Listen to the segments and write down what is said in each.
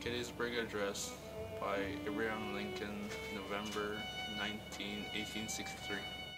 Gettysburg Address by Abraham Lincoln, November 1863.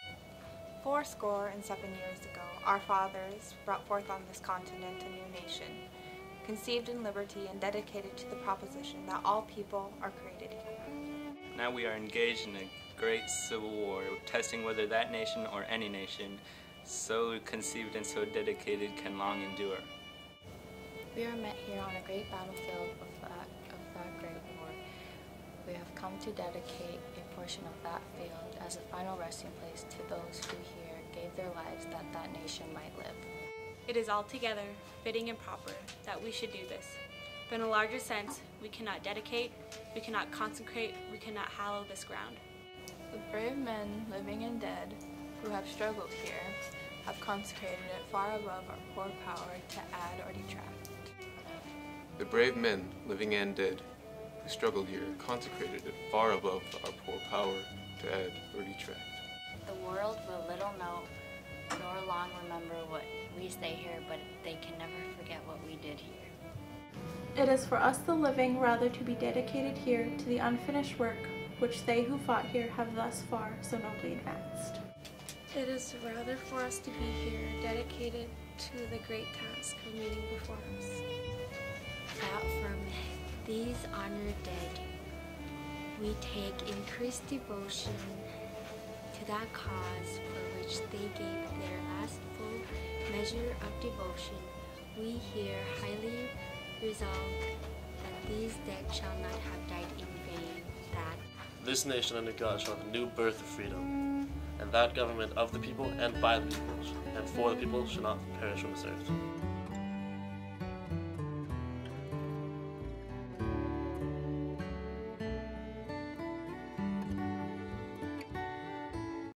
77 years ago, our fathers brought forth on this continent a new nation, conceived in liberty and dedicated to the proposition that all people are created equal. Now we are engaged in a great civil war, testing whether that nation or any nation, so conceived and so dedicated, can long endure. We are met here on a great battlefield of that great war. We have come to dedicate a portion of that field as a final resting place to those who here gave their lives that that nation might live. It is altogether fitting and proper that we should do this. But in a larger sense, we cannot dedicate, we cannot consecrate, we cannot hallow this ground. The brave men, living and dead, who have struggled here, have consecrated it far above our poor power to add or detract. The brave men, living and dead, who struggled here, consecrated it far above our poor power to add or detract. The world will little know, nor long remember what we say here, but they can never forget what we did here. It is for us the living rather to be dedicated here to the unfinished work which they who fought here have thus far so nobly advanced. It is rather for us to be here dedicated to the great task of meeting before us. That from these honored dead we take increased devotion to that cause for which they gave their last full measure of devotion. We here highly resolve that these dead shall not have died in vain, that this nation under God shall have a new birth of freedom, and that government of the people and by the people and for the people shall not perish from this earth.